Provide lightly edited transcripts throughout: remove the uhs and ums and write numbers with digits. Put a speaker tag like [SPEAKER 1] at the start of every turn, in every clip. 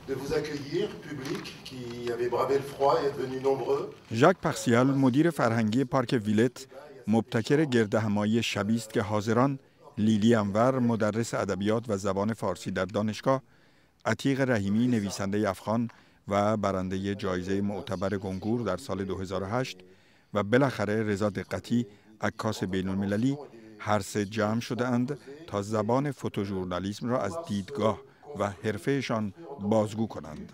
[SPEAKER 1] de vous accueillir, public qui avait bravé le froid et est devenu nombreux.
[SPEAKER 2] ژاک پخسیال مدیر فرهنگی پارک ویلت مبتکر گردهمایی شبی است که حاضران لیلی انور مدرس ادبیات و زبان فارسی در دانشگاه، عتیق رحیمی نویسنده افغان و برنده جایزه معتبر کنکور در سال 2008 و بالاخره رضا دقتی عکاس بین‌المللی هر سه جمع شده اند تا زبان فوتوژورنالیسم را از دیدگاه و حرفهشان بازگو کنند.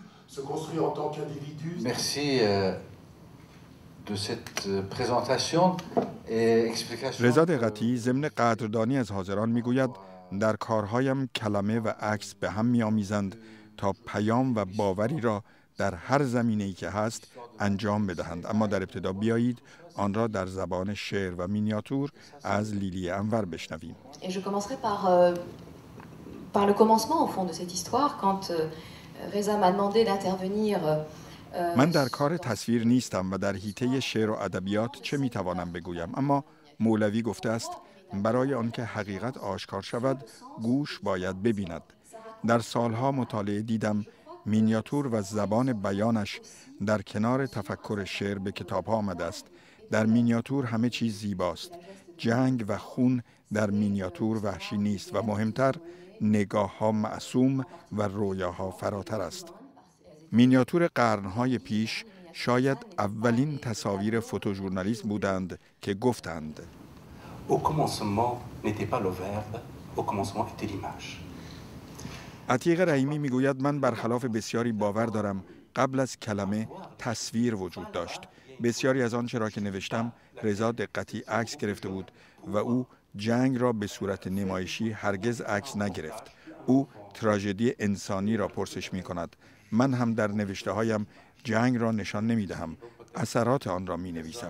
[SPEAKER 2] رضا دقتی ضمن قدردانی از حاضران میگوید در کارهایم کلمه و عکس به هم می‌آمیزند تا پیام و باوری را در هر زمینه‌ای که هست انجام بدهند. اما در ابتدا بیایید آن را در زبان شعر و مینیاتور از لیلی انور بشنویم.
[SPEAKER 3] Je commencerai par le commencement au fond de cette histoire quand Reza m'a demandé d'intervenir.
[SPEAKER 2] من در کار تصویر نیستم و در حیطه شعر و ادبیات چه میتوانم بگویم، اما مولوی گفته است برای آنکه حقیقت آشکار شود گوش باید ببیند. در سالها مطالعه دیدم مینیاتور و زبان بیانش در کنار تفکر شعر به کتاب‌ها آمده است. در مینیاتور همه چیز زیباست. جنگ و خون در مینیاتور وحشی نیست و مهمتر نگاه‌ها معصوم و رویاها فراتر است. مینیاتور قرن‌های پیش شاید اولین تصاویر فوتوژورنالیسم بودند که گفتند
[SPEAKER 4] Au commencement n'était pas le verbe, au commencement était l'image.
[SPEAKER 2] عتیق رحیمی میگوید من برخلاف بسیاری باور دارم قبل از کلمه تصویر وجود داشت. بسیاری از آنچه را که نوشتم رضا دقتی عکس گرفته بود و او جنگ را به صورت نمایشی هرگز عکس نگرفت. او تراژدی انسانی را پرسش می کند. من هم در نوشته هایم جنگ را نشان نمی دهم. اثرات آن را می نویسم.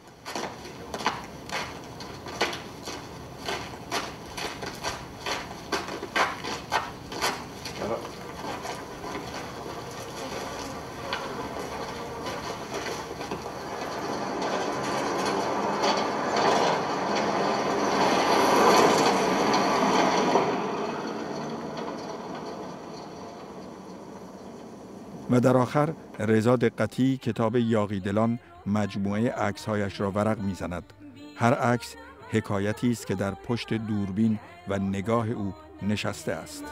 [SPEAKER 2] و در آخر رضا دقتی کتاب یاغی دلان مجموعه عکس‌هایش را ورق می‌زند. هر عکس حکایتی است که در پشت دوربین و نگاه او نشسته است.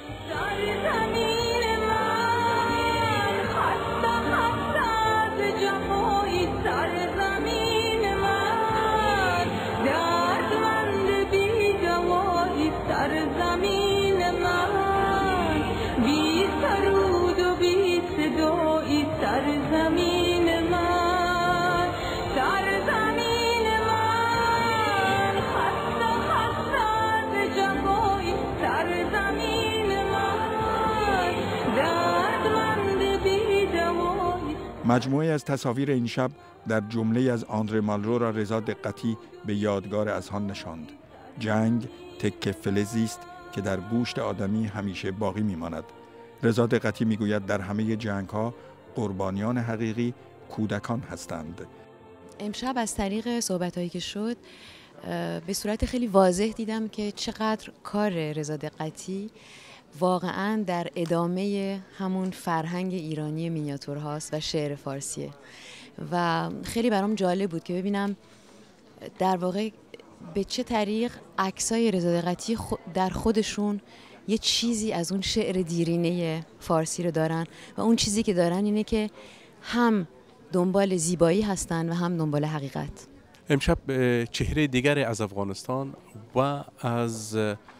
[SPEAKER 2] مجموعه از تصاویر این شب در جمله از آندره مالرو را رضا دقتی به یادگار اذهان نشاند. جنگ تکه فلزی است که در گوشت آدمی همیشه باقی میماند. رضا دقتی میگوید در همه جنگ‌ها قربانیان حقیقی کودکان هستند.
[SPEAKER 5] امشب از طریق صحبت‌هایی که شد به صورت خیلی واضح دیدم که چقدر کار رضا دقتی واقعاً در ادامه همون فرهنگ ایرانی مینیاتور هاست و شعر فارسیه و خیلی برام جالب بود که ببینم در واقع به چه طریق عکسای رضا دقتی در خودشون یه چیزی از اون شعر دیرینه فارسی رو دارن و اون چیزی که دارن اینه که هم دنبال زیبایی هستن و هم دنبال حقیقت.
[SPEAKER 4] امشب چهره دیگری از افغانستان و از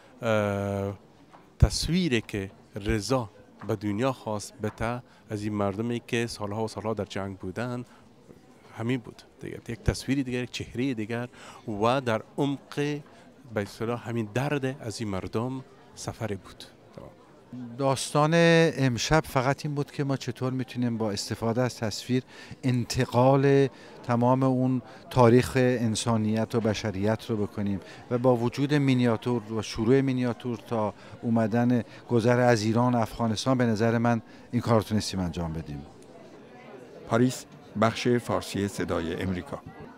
[SPEAKER 4] تصویری که رضا به دنیا خواست بده از این مردمی که سالها و سالها در جنگ بودن همین بود دیگر. یک تصویری دیگر، یک چهره دیگر و در عمق به اصطلاح همین درد از این مردم سفری بود.
[SPEAKER 6] داستان امشب فقط این بود که ما چطور میتونیم با استفاده از تصویر انتقال تمام اون تاریخ انسانیت و بشریت رو بکنیم و با وجود مینیاتور و شروع مینیاتور تا اومدن گذر از ایران و افغانستان به نظر من این کار رو تونستیم انجام بدیم.
[SPEAKER 2] پاریس، بخش فارسی صدای امریکا.